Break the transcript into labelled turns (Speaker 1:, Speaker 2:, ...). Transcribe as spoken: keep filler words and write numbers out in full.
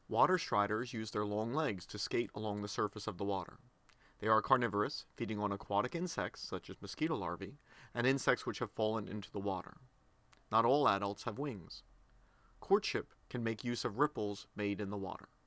Speaker 1: Water striders use their long legs to skate along the surface of the water. They are carnivorous, feeding on aquatic insects such as mosquito larvae and insects which have fallen into the water. Not all adults have wings. Courtship can make use of ripples made in the water.